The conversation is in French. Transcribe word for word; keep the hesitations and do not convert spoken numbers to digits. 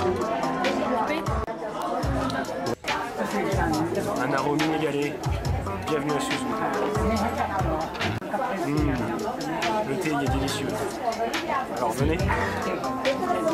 Un arôme inégalé. Bienvenue à Suzhou. Mmh. Le thé il est délicieux. Alors venez.